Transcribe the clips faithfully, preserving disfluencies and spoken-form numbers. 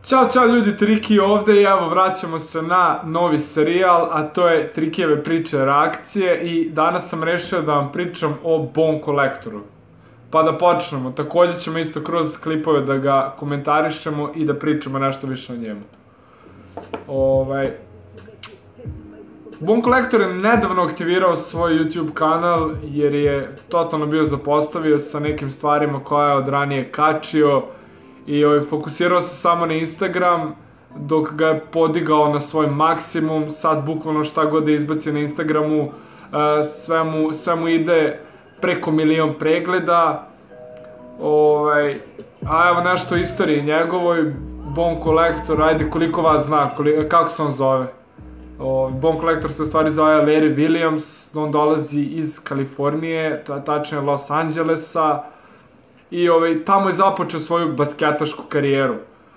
Ćao, čao ljudi, Triki ovde i evo vraćamo se na novi serijal, a to je Trikijeve priče reakcije i danas sam rešio da vam pričam o Bone Collectoru. Pa da počnemo, takođe ćemo isto kroz klipove da ga komentarišemo i da pričamo nešto više o njemu. Ovaj... Bone Collector je nedavno aktivirao svoj YouTube kanal jer je totalno bio zapostavio sa nekim stvarima koje je od ranije kačio i ovaj, fokusirao se samo na Instagram dok ga je podigao na svoj maksimum. Sad bukvalno šta god da izbaci na Instagramu uh, sve, mu, sve mu ide preko milion pregleda. Ovaj, a evo nešto o istoriji njegovoj. Bone Collector, ajde koliko vas zna, koliko, kako se on zove? O, Bone Collector se u stvari zove Larry Williams, on dolazi iz Kalifornije, tačnije Los Angelesa. I ovaj, tamo je započeo svoju basketašku karijeru.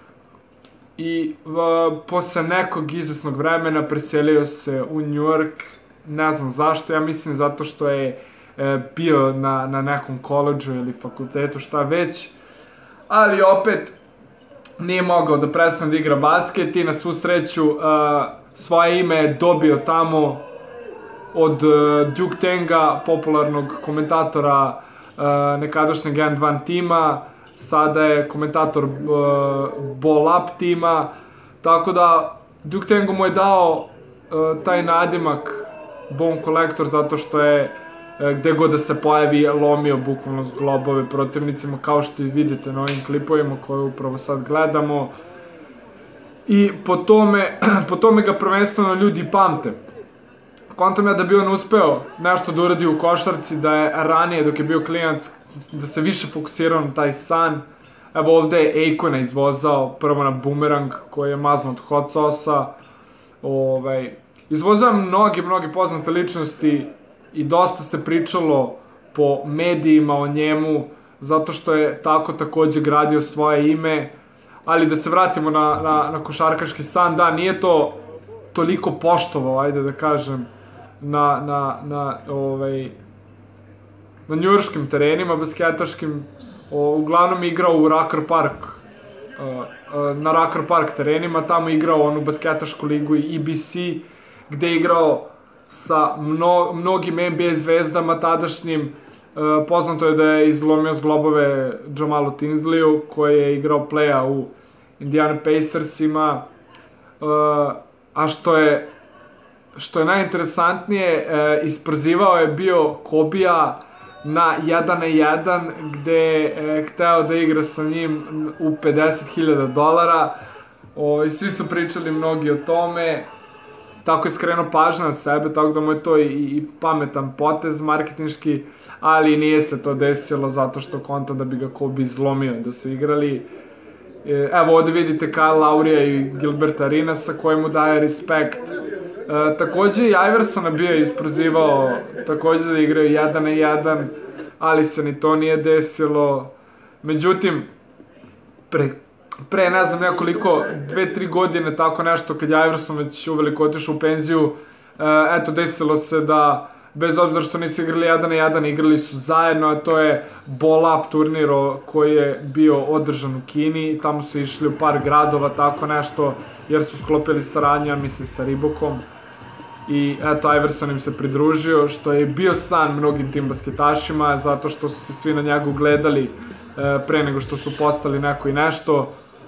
I uh, posle nekog izvesnog vremena preselio se u New York, ne znam zašto, ja mislim zato što je e, bio na, na nekom koledžu ili fakultetu, šta već. Ali opet nije mogao da prestane da igra basket i na svu sreću uh, svoje ime je dobio tamo od uh, Duke Tenga, popularnog komentatora Uh, nekadašnjeg N dva tima, sada je komentator uh, Ball Up tima, tako da Duke Tengo mu je dao uh, taj nadimak Bone Collector zato što je uh, gde god da se pojavi lomio bukvalno s globove protivnicima, kao što i vidite na ovim klipovima koje upravo sad gledamo. I po tome, po tome ga prvenstveno ljudi pamte. Kontam ja da bi on uspeo nešto da uradi u košarci, da je ranije dok je bio klinac, da se više fokusirao na taj san. Evo ovde je Akona izvozao prvo na bumerang koji je mazan od hot sosa. Ovaj, izvozao mnogi, mnogi poznate ličnosti i dosta se pričalo po medijima o njemu, zato što je tako takođe gradio svoje ime. Ali da se vratimo na, na, na košarkaški san, da, nije to toliko poštovao, ajde da kažem, na, na, na, ovaj, na njujorškim terenima basketaškim. O, uglavnom igrao u Rucker Park, uh, uh, na Rucker Park terenima, tamo igrao onu basketašku ligu i E B C, gde je igrao sa mno, mnogim N B A zvezdama tadašnjim. Uh, poznato je da je izlomio zglobove Jamalu Tinsleyu, koji je igrao playa u Indiana Pacersima, uh, a što je Što je najinteresantnije, e, isprozivao je bio Kobija na jedan na jedan, gde je hteo da igra sa njim u pedeset hiljada dolara. O, i svi su pričali mnogi o tome, tako je skrenuo pažnju na sebe, tako da mu je to i, i pametan potez marketinški, ali nije se to desilo zato što konta da bi ga Kobe izlomio da su igrali. E, evo ovde vidite Kyle Laurija i Gilberta Arenasa koji mu daje respekt. E, takođe i Iversona bio je isprozivao takođe da igraju jedan na jedan, ali se ni to nije desilo. Međutim, pre, pre ne znam nekoliko, dve, tri godine, tako nešto, kad je Iverson već uveliko otišao u penziju, e, eto, desilo se da, bez obzira što nisu igrali jedan na jedan, igrali su zajedno, a to je Ball Up turnir koji je bio održan u Kini, tamo su išli u par gradova, tako nešto, jer su sklopili saradnju, mislim, sa Reebokom. I eto, Iverson im se pridružio, što je bio san mnogim tim basketašima, zato što su se svi na njega ugledali e, pre nego što su postali neko i nešto.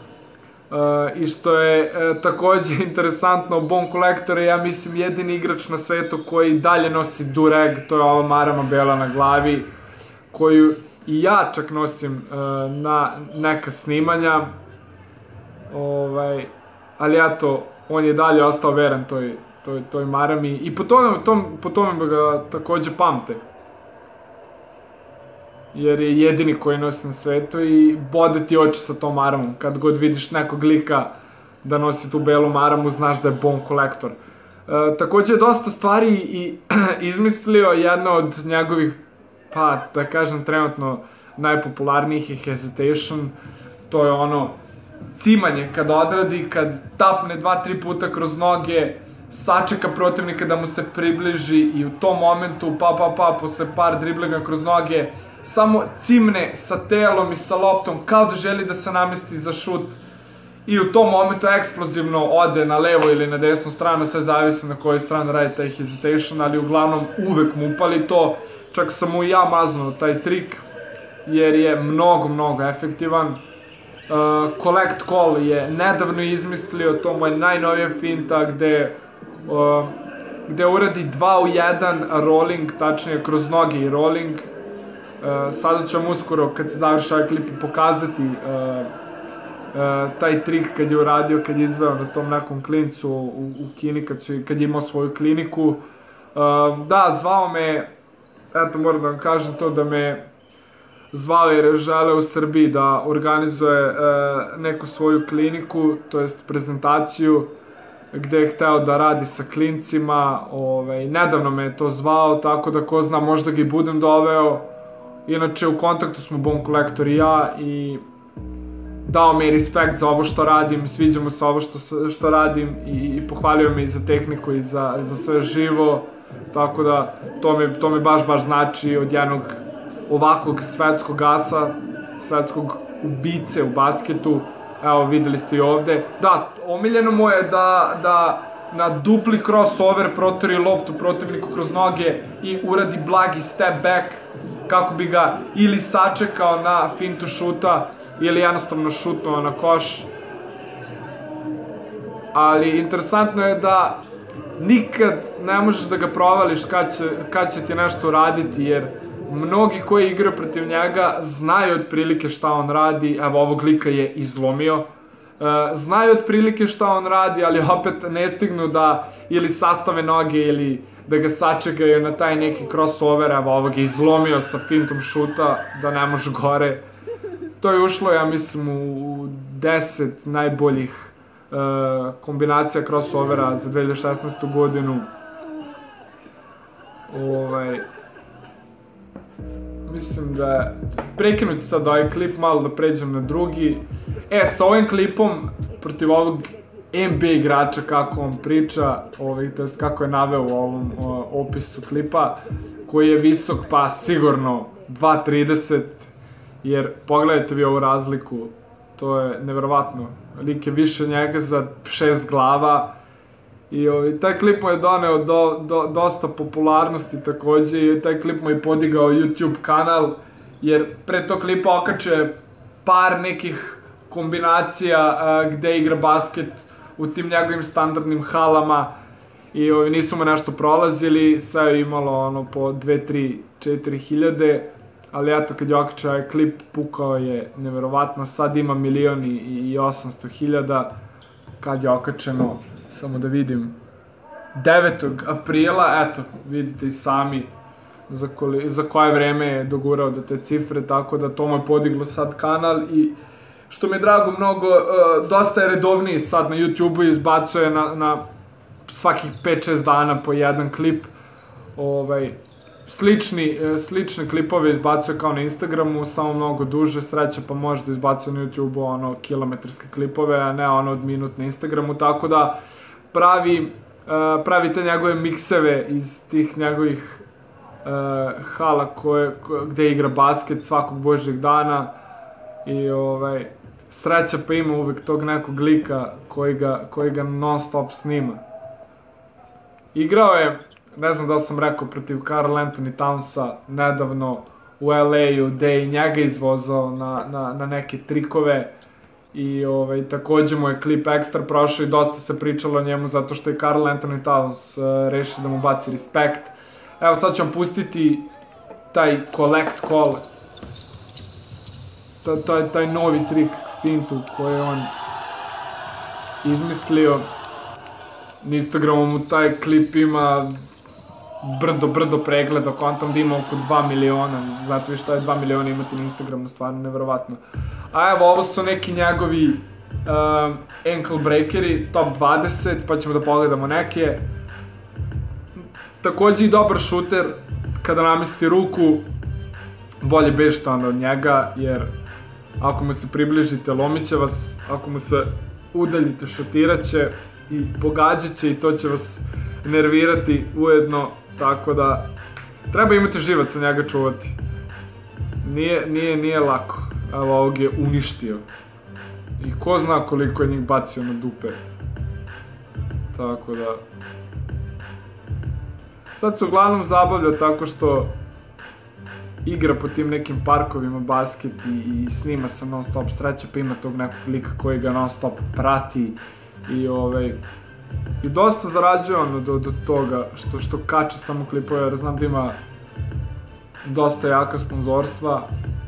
E, I što je e, takođe interesantno, Bone Collector je, ja mislim, jedini igrač na svetu koji dalje nosi dureg, to je ova marama bela na glavi, koju i ja čak nosim e, na neka snimanja. Ovaj, ali eto, on je dalje ostao veran toj toj, toj marami i po tome, tom, po tome ga takođe pamte. Jer je jedini koji nosi na svetu i bode ti oči sa tom maramom. Kad god vidiš nekog lika da nosi tu belu maramu, znaš da je Bone Collector. E, takođe je dosta stvari i izmislio. Jedna od njegovih, pa da kažem trenutno najpopularnijih je Hesitation. To je ono cimanje kad odradi, kad tapne dva, tri puta kroz noge, sačeka protivnika da mu se približi i u tom momentu, pa pa pa, posle par driblinga kroz noge, samo cimne sa telom i sa loptom, kao da želi da se namesti za šut. i u tom momentu eksplozivno ode na levo ili na desnu stranu, sve zavisi na kojoj strani radi taj hesitation, ali uglavnom uvek mu upali to. Čak sam mu i ja maznuo taj trik, jer je mnogo, mnogo efektivan. Uh, collect call je nedavno izmislio, to mu je najnovija finta gde, uh, gde uradi dva u jedan rolling, tačnije kroz noge i rolling. Uh, sada ću vam uskoro, kad se završi ovaj klip, pokazati uh, uh, taj trik kad je uradio, kad je izveo na tom nekom klincu u, u Kini, kad, su, kad je imao svoju kliniku. Uh, da, zvao me, eto moram da vam kažem to, da me zvao jer je želeo u Srbiji da organizuje e, neku svoju kliniku, to jest prezentaciju, gde je hteo da radi sa klincima. Ovaj, nedavno me je to zvao, tako da ko zna, možda ga i budem doveo. Inače, u kontaktu smo Bone Collector i ja i dao mi je respekt za ovo što radim, sviđa mu se ovo što, što radim i, i pohvalio me i za tehniku i za, za sve živo, tako da to mi, to mi baš, baš znači od jednog ovakvog svetskog asa, svetskog ubice u basketu. Evo, videli ste i ovde. Da, omiljeno mu je da, da na dupli crossover protori loptu protivniku kroz noge i uradi blagi step back, kako bi ga ili sačekao na fintu šuta ili jednostavno šutnuo na koš. Ali interesantno je da nikad ne možeš da ga provališ kad će, kad će ti nešto uraditi, jer mnogi koji igraju protiv njega znaju otprilike šta on radi. Evo, ovog lika je izlomio. Znaju otprilike šta on radi, ali opet ne stignu da ili sastave noge ili da ga sačekaju na taj neki crossover. Evo, ovog je izlomio sa fintom šuta da ne može gore. To je ušlo, ja mislim, u deset najboljih kombinacija crossovera za dve hiljade šesnaestu godinu. Ovaj... Mislim da prekinuti sad ovaj klip, malo da pređem na drugi. E, sa ovim klipom, protiv ovog N B A igrača, kako on priča, ovaj, to jest kako je naveo u ovom o, opisu klipa, koji je visok pa sigurno dva trideset, jer pogledajte vi ovu razliku, to je neverovatno. Lik je više njega za šest glava. I ovaj, taj klip mu je doneo do, do, dosta popularnosti takođe i taj klip mu je podigao YouTube kanal, jer pre tog klipa okače par nekih kombinacija a, gde igra basket u tim njegovim standardnim halama i ovaj, nisu mu nešto prolazili, sve je imalo ono po dve, tri, četiri hiljade, ali eto kad je okače ovaj klip pukao je neverovatno, sad ima milion i osamsto hiljada kad je okačeno. Samo da vidim, devetog aprila, eto, vidite i sami za, koli, za koje vreme je dogurao do te cifre, tako da to mu je podiglo sad kanal i što mi je drago mnogo, uh, dosta je redovniji sad na YouTube-u, izbacuje na, na svakih pet šest dana po jedan klip. Ovaj, slični, slične klipove izbacuje kao na Instagramu, samo mnogo duže, sreća pa može da izbacuje na YouTube-u ono kilometarske klipove, a ne ono od minut na Instagramu, tako da pravi, uh, pravi te njegove mikseve iz tih njegovih uh, hala koje, koje, gde igra basket svakog božjeg dana i ovaj, sreća pa ima uvek tog nekog lika koji ga, koji ga non stop snima. Igrao je, ne znam da li sam rekao, protiv Karl Anthony Townsa nedavno u L A-u, gde je njega izvozao na, na, na neke trikove i ovaj, takođe mu je klip ekstra prošao i dosta se pričalo o njemu zato što je Karl Anthony Towns uh, rešio da mu baci respekt. Evo sad ću vam pustiti taj collect call, to, to je taj novi trik fintu koji je on izmislio. Na Instagramu mu taj klip ima brdo, brdo pregleda, kontam da ima oko dva miliona, zato vi šta je dva miliona imati na Instagramu, stvarno neverovatno. A evo, ovo su neki njegovi uh, ankle breakeri, top dvadeset, pa ćemo da pogledamo neke. Takođe i dobar šuter, kada namesti ruku, bolje bežite onda od njega, jer ako mu se približite, lomit će vas, ako mu se udaljite, šutirat će i pogađat će i to će vas nervirati ujedno, tako da treba imati živac za njega čuvati. Nije, nije, nije lako. Evo, ovog je uništio. I ko zna koliko je njih bacio na dupe. Tako da... Sad se uglavnom zabavlja tako što igra po tim nekim parkovima basket i, i snima se non stop sreće, pa ima tog nekog lika koji ga non stop prati i ovaj... I dosta zarađuje ono do, do toga što, što kače samo klipove, jer znam da ima dosta jaka sponzorstva.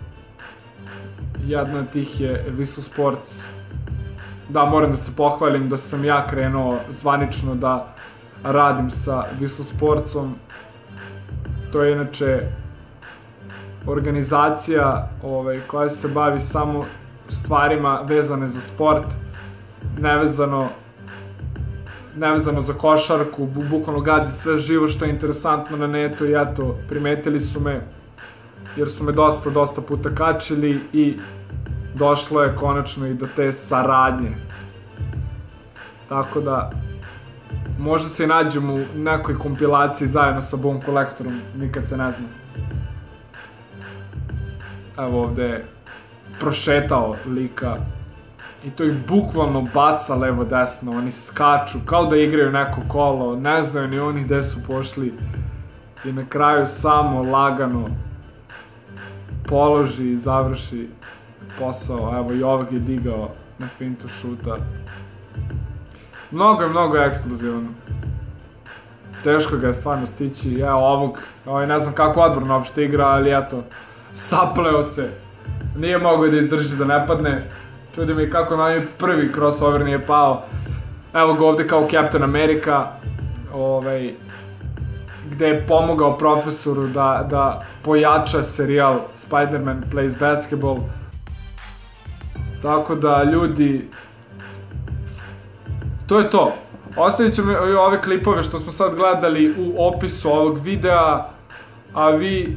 Jedna od tih je Viso Sports. Da, moram da se pohvalim da sam ja krenuo zvanično da radim sa Viso Sportsom. To je inače organizacija ovaj, koja se bavi samo stvarima vezane za sport, nevezano nevezano za košarku, bu, bukvalno gazi sve živo što je interesantno na netu i eto, primetili su me jer su me dosta, dosta puta kačili i došlo je konačno i do te saradnje. Tako da, možda se i nađemo u nekoj kompilaciji zajedno sa Boom Collectorom, nikad se ne zna. Evo ovde je prošetao lika i to ih bukvalno baca levo desno, oni skaču kao da igraju neko kolo, ne znaju ni oni gde su pošli i na kraju samo lagano položi i završi posao. Evo i ovog je digao na fintu šuta. Mnogo je, mnogo je eksplozivno. Teško ga je stvarno stići. Evo ovog, ovaj ne znam kako odbrana uopšte igra, ali eto, sapleo se. Nije mogao da izdrži da ne padne. Čudi mi kako na njoj prvi crossover nije pao. Evo ga ovde kao Captain America, ovaj, gde je pomogao profesoru da, da pojača serijal Spider-Man Plays Basketball. Tako da, ljudi, to je to. Ostavit ćemo i ove klipove što smo sad gledali u opisu ovog videa, a vi,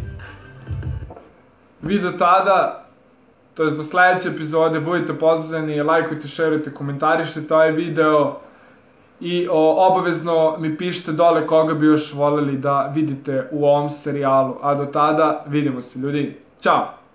vi do tada, to jest do sledeće epizode, budite pozdravljeni, lajkujte, šerujte, komentarišite ovaj video i o, obavezno mi pišite dole koga bi još voljeli da vidite u ovom serijalu. A do tada, vidimo se ljudi. Ćao!